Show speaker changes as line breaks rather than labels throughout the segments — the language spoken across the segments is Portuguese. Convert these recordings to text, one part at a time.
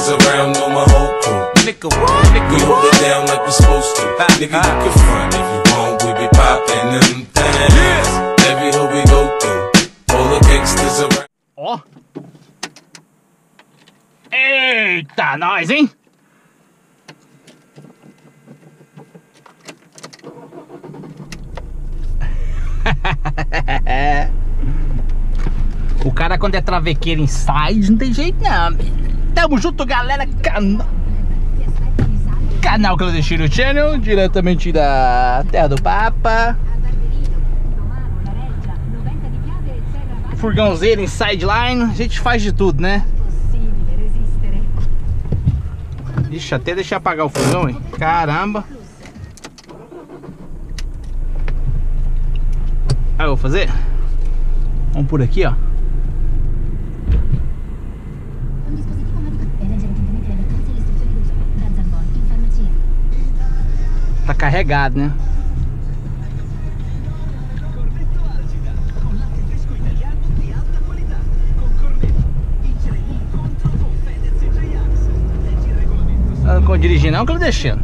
gangsters around, know my whole crew. Nigga, what? Nigga, we hold it down like we supposed to. Nigga, you can front if you want, we be poppin' them things. Every hood we go through, all the gangsters around.
Ó. Eita, nós, hein? O cara quando é travequeiro inside não tem jeito não. Tamo junto, galera. Canal Clandestino Channel, diretamente da Terra do Papa. Furgãozeiro, sideline, a gente faz de tudo, né? Ixi, até deixar apagar o furgão, hein? Caramba. Aí eu vou fazer. Vamos por aqui, ó. Tá carregado, né? Não dirigir não, que eu deixando.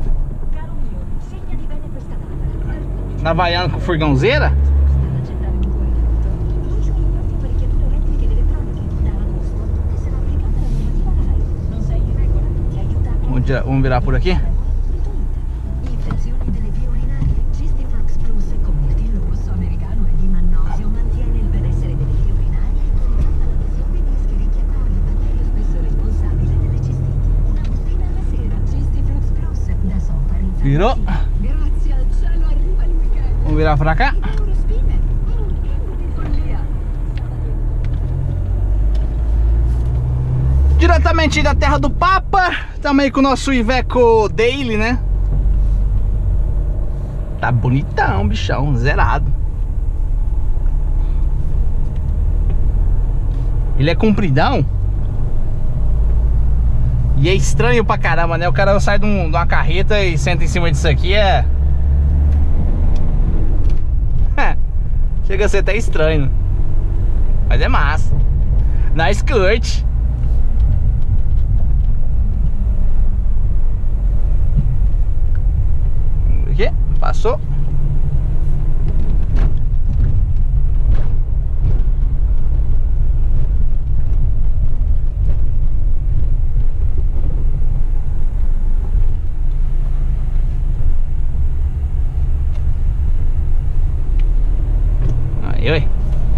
Na Havaiana com furgãozeira. Vamos virar por aqui. Virou. Vamos virar pra cá. Diretamente da Terra do Papa. Também com o nosso Iveco Daily, né? Tá bonitão, bichão, zerado. Ele é compridão. E é estranho pra caramba, né? O cara sai de uma carreta e senta em cima disso aqui, chega a ser até estranho. Mas é massa. Nice skirt. Aqui, passou. Oi.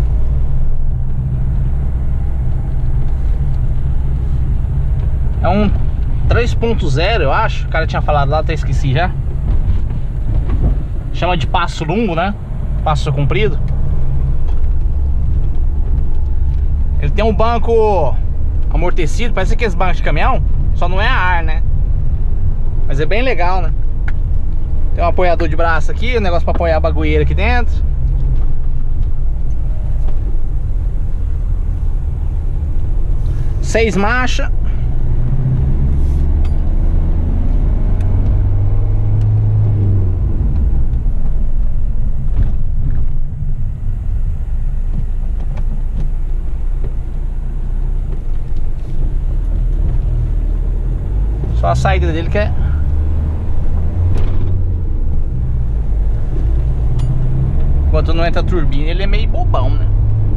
É um 3.0, eu acho. O cara tinha falado lá, até esqueci já. Chama de passo longo, né? Passo comprido. Ele tem um banco amortecido, parece aqueles bancos de caminhão. Só não é a ar, né? Mas é bem legal, né? Tem um apoiador de braço aqui, um negócio pra apoiar a bagueira aqui dentro. Seis marchas. Só a saída dele que é. Enquanto não entra a turbina, ele é meio bobão, né?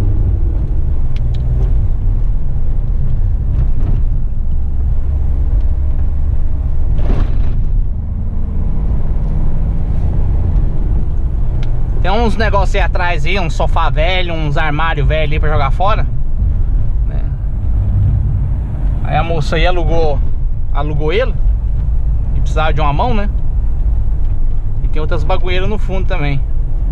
Tem uns negócios aí atrás aí, um sofá velho, uns armários velhos aí pra jogar fora, né? Aí a moça aí alugou ele e precisava de uma mão, né? E tem outras bagueiras no fundo também.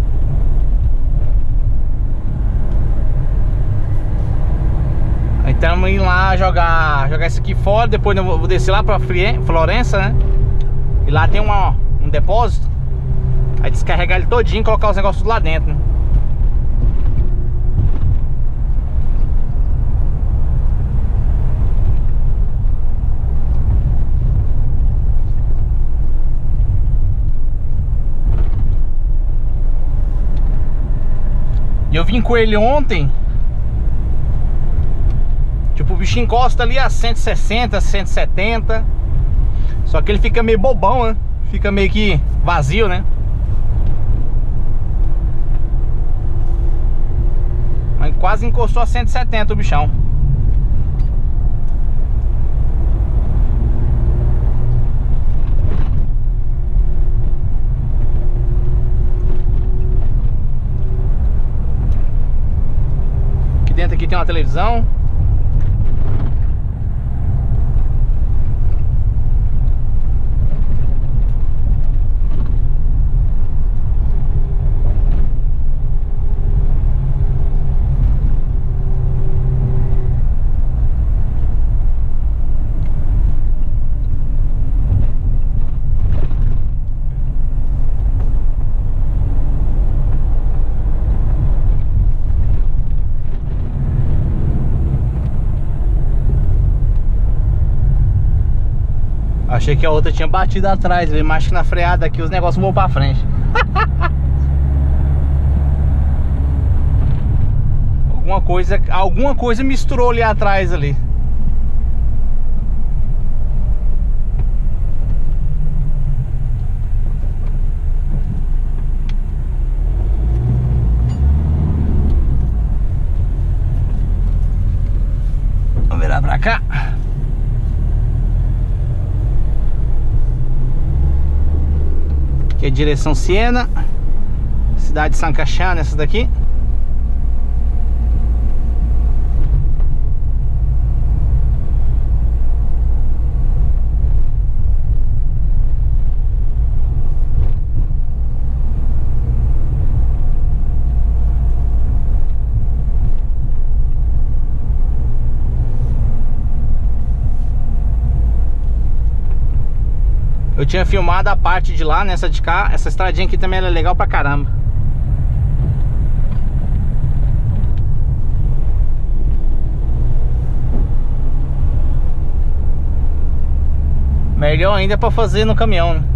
Aí estamos indo lá jogar isso aqui fora. Depois eu vou descer lá pra Florença, né? E lá tem um depósito. Aí descarregar ele todinho e colocar os negócios tudo lá dentro, né? E eu vim com ele ontem. Tipo, o bicho encosta ali a 160, 170. Só que ele fica meio bobão, né? Fica meio que vazio, né? Mas quase encostou a 170 o bichão. Aqui dentro aqui tem uma televisão. Achei que a outra tinha batido atrás, mas acho que na freada aqui os negócios vão pra frente. Alguma coisa misturou ali atrás ali. Vamos virar pra cá. Aqui é direção Siena, cidade de San Cachano, essa daqui. Eu tinha filmado a parte de lá, nessa de cá. Essa estradinha aqui também é legal pra caramba. Melhor ainda pra fazer no caminhão, né?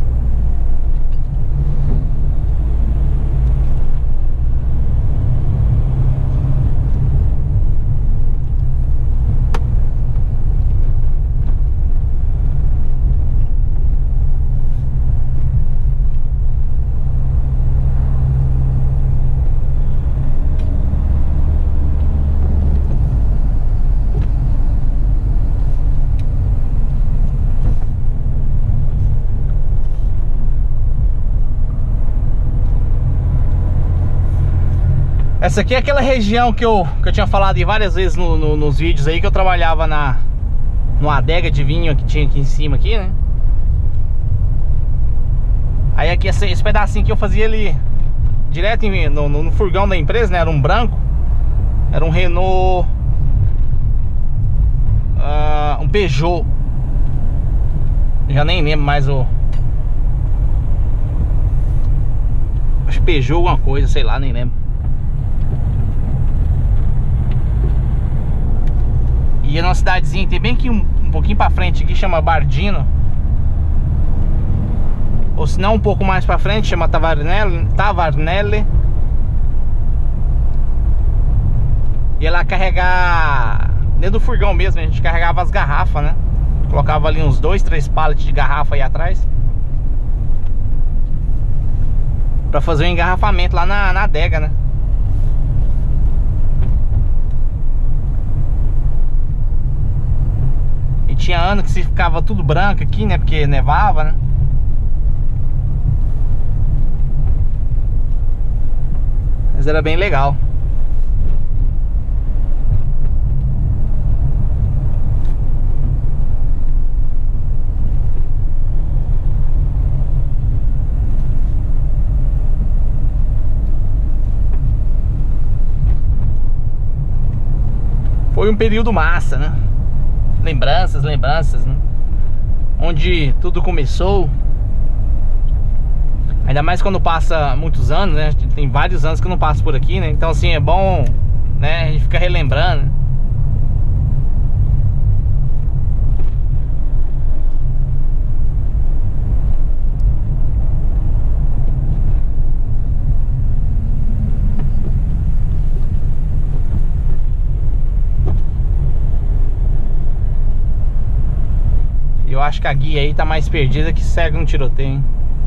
Essa aqui é aquela região que eu tinha falado várias vezes nos vídeos aí, que eu trabalhava numa adega de vinho que tinha aqui em cima aqui, né? Aí aqui esse pedacinho que eu fazia ele direto no furgão da empresa, né? Era um branco. Era um Renault, um Peugeot. Já nem lembro mais o... Acho que Peugeot alguma coisa, sei lá, nem lembro. E é numa cidadezinha, tem bem aqui um pouquinho pra frente aqui, chama Bardino. Ou se não, um pouco mais pra frente, chama Tavarnelle. E ela carregar dentro do furgão mesmo, a gente carregava as garrafas, né? Colocava ali uns 2, 3 pallets de garrafa aí atrás, pra fazer o engarrafamento lá na adega, né? E tinha ano que se ficava tudo branco aqui, né? Porque nevava, né? Mas era bem legal. Foi um período massa, né? Lembranças, né? Onde tudo começou. Ainda mais quando passa muitos anos, né? Tem vários anos que eu não passo por aqui, né? Então assim, é bom, né? A gente fica relembrando, né? Eu acho que a guia aí tá mais perdida que segue um tiroteio.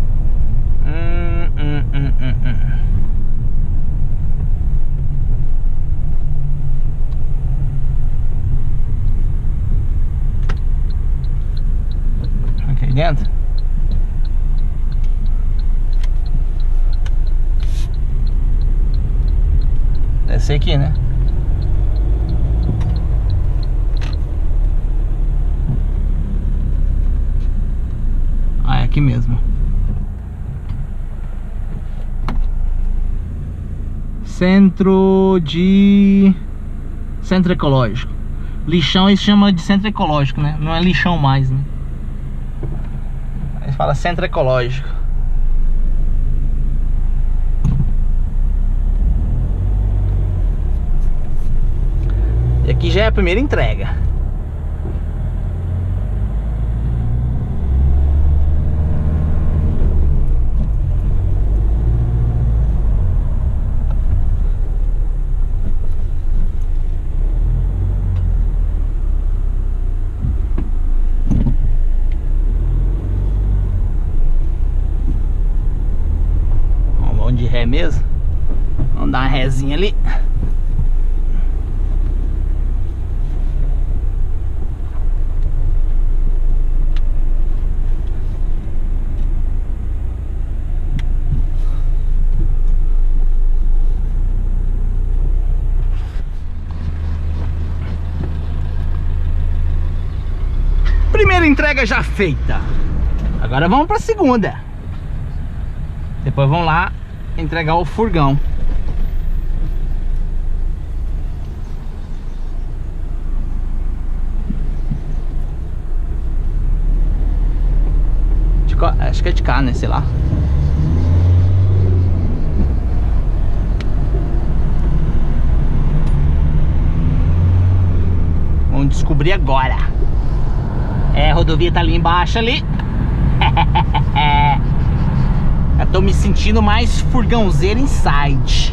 Aqui dentro. Deve ser aqui, né? Ah, é aqui mesmo. Centro ecológico. Lixão eles chamam de centro ecológico, né? Não é lixão mais, né? Eles falam centro ecológico. E aqui já é a primeira entrega. De ré mesmo. Vamos dar uma rézinha ali. Primeira entrega já feita. Agora vamos para a segunda. Depois vamos lá entregar o furgão. Acho que é de cá, né? Sei lá. Vamos descobrir agora. É, a rodovia tá ali embaixo ali. Eu tô me sentindo mais furgãozeiro inside.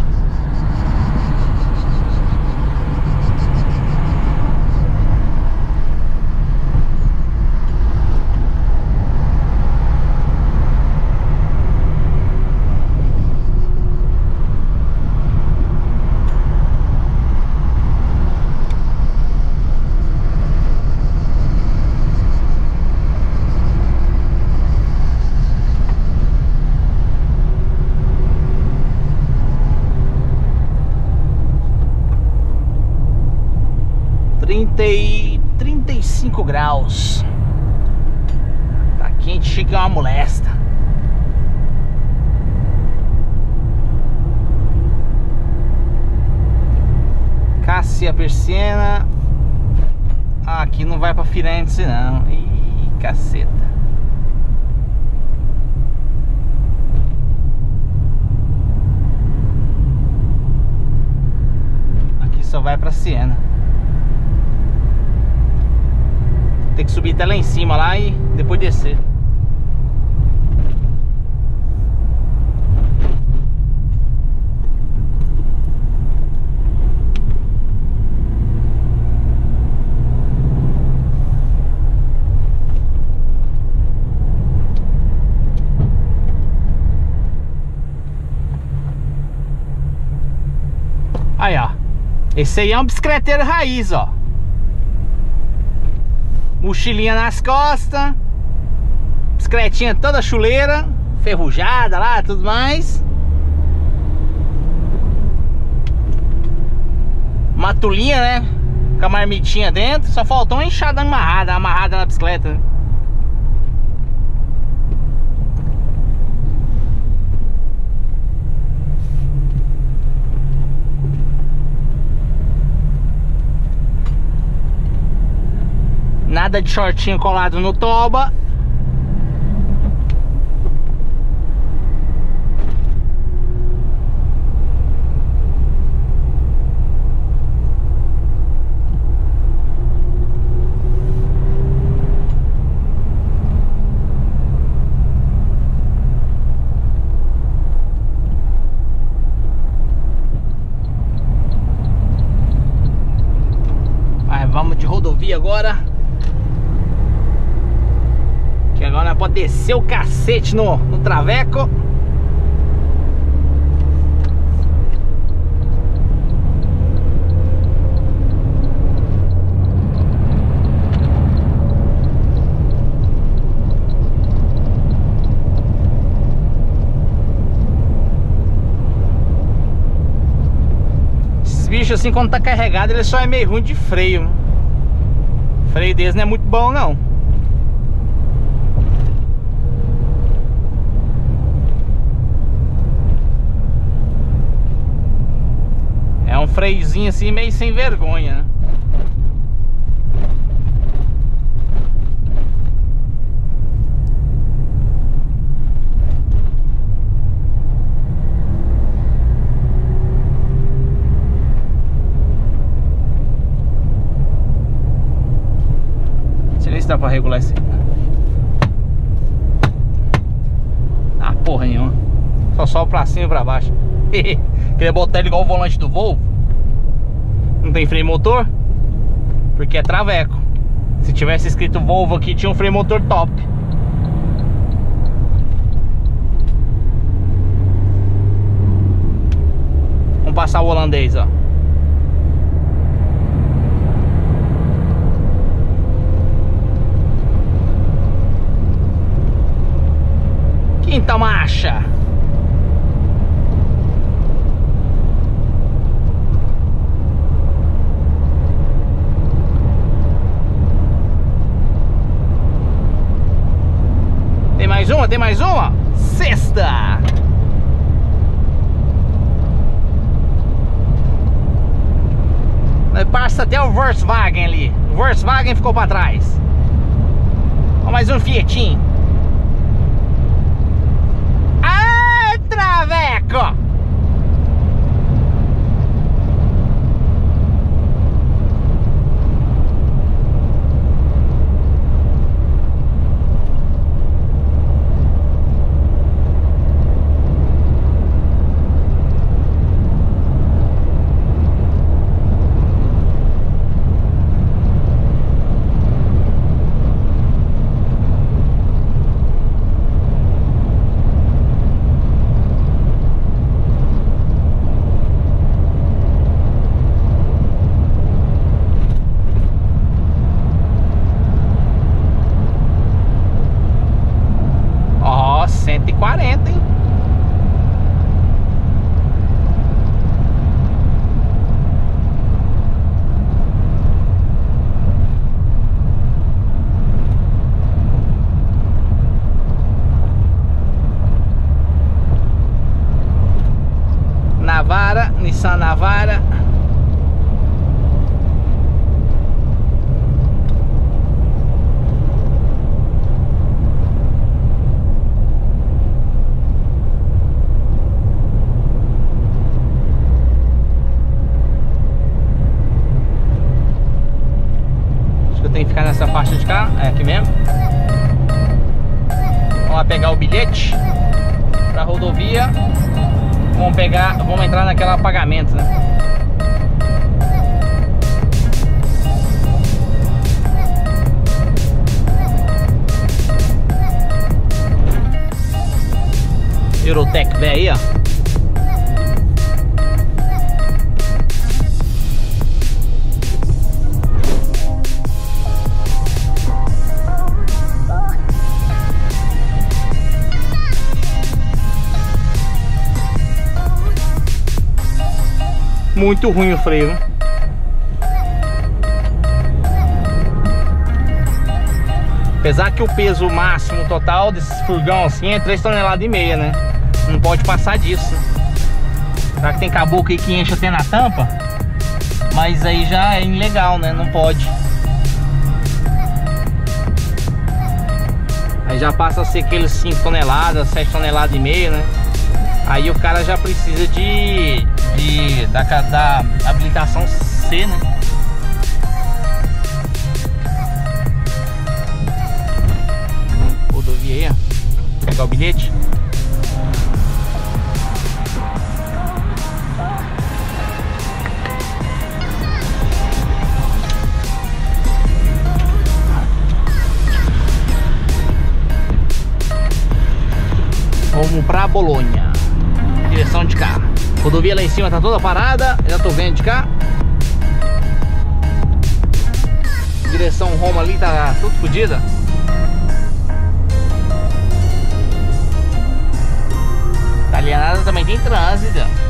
E 35 graus. Tá quente, chega uma molesta. Cássia Persiana. Ah, aqui não vai pra Firenze não. Ih, caceta. Aqui só vai pra Siena. Tem que subir até lá em cima lá e depois descer. Aí, ó. Esse aí é um bicicleteiro raiz, ó. Mochilinha nas costas, bicicletinha toda chuleira, ferrujada lá, tudo mais. Matulinha, né? Com a marmitinha dentro. Só faltou uma enxada amarrada na bicicleta, né? Nada de shortinho colado no toba. Mas vamos de rodovia agora. Que agora nós podemos descer o cacete no traveco. Esses bichos assim, quando tá carregado, ele só é meio ruim de freio. O freio deles não é muito bom não. É um freiozinho assim meio sem vergonha, né? Deixa eu ver se dá pra regular esse. Ah, porra nenhuma. Só sobe pra cima e pra baixo. Queria botar ele igual o volante do Volvo. Não tem freio motor, porque é traveco. Se tivesse escrito Volvo aqui, tinha um freio motor top. Vamos passar o holandês, ó. Quinta marcha. Tem mais uma? Sexta! Passa até o Volkswagen ali. O Volkswagen ficou pra trás. Ó, mais um Fiatinho. Ah, traveco! Ó, 140, hein? Navara, Nissan Navara. Acho que eu tenho que ficar nessa faixa de cá. É aqui mesmo. Vamos lá pegar o bilhete pra rodovia. Vamos entrar naquela apagamento, né? Eurotec velho aí, ó. Muito ruim o freio, né? Apesar que o peso máximo total desses furgão assim é 3,5 toneladas, né? Não pode passar disso. Será que tem caboclo aí que enche até na tampa? Mas aí já é ilegal, né? Não pode. Aí já passa a ser aqueles 5 toneladas, 7,5 toneladas, né? Aí o cara já precisa da habilitação C, né? Rodovia aí, ó. Pegar o bilhete. rumo pra Bolonha. Direção de cá. Rodovia lá em cima tá toda parada. Já tô vendo de cá. Direção Roma ali tá tudo fodida. Italianada também tem trânsito.